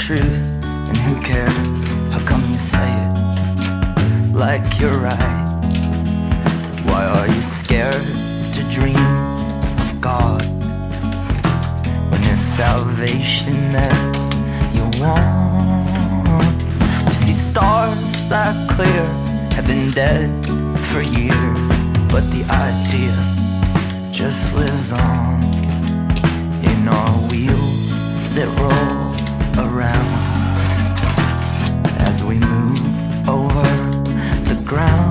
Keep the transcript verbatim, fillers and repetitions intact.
truth, and who cares? How come you say it like you're right? Why are you scared to dream of God when it's salvation that you want? You see stars that clear have been dead for years, but the idea just lives on in our wheels that roll around as we move over the ground.